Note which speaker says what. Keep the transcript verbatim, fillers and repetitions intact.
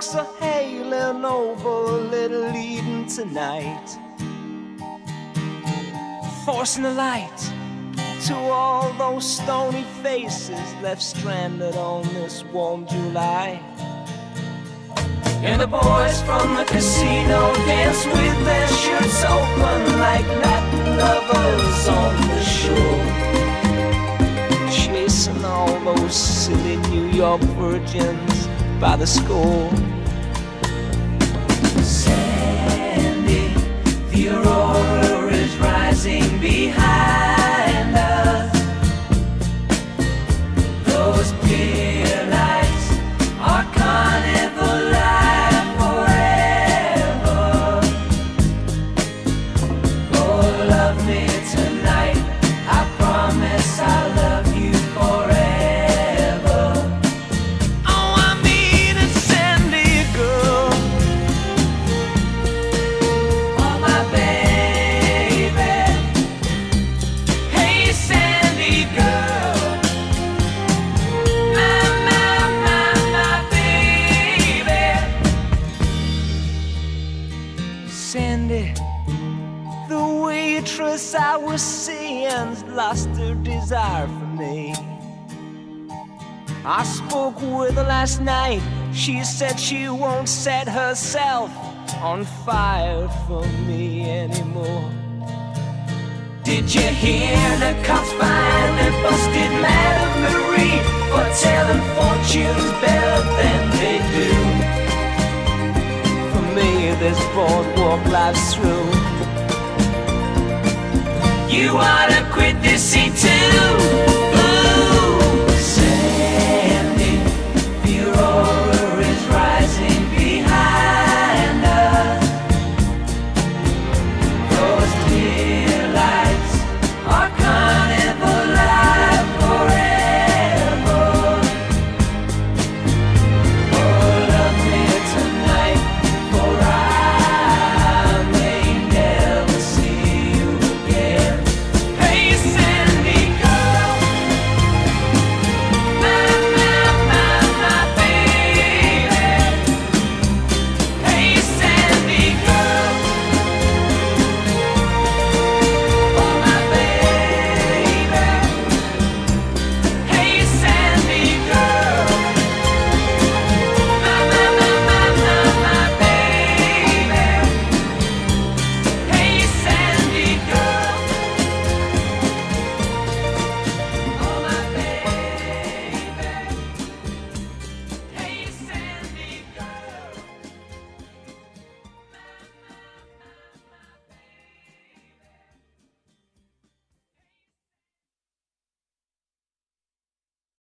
Speaker 1: sparks are hailing over Little Eden tonight, forcing the light to all those stony faces left stranded on this warm July. And the boys from the casino dance with their shirts open like Latin lovers on the shore, chasing all those silly New York virgins by the score. Sandy, the aurora is rising behind us. Those pier lights are carnival life forever. Oh, love me tonight, I promise I'll love you forever. Oh, I mean it's Sandy girl, oh my baby. Hey Sandy girl, my, my, my, my baby. Sandy, the waitress I was seeing's lost her desire for me. I spoke with her last night. She said she won't set herself on fire for me anymore. Did you hear the cops finally busted Madame Marie for telling fortunes better than they do? For me, this boardwalk life's through. You ought to quit this scene too.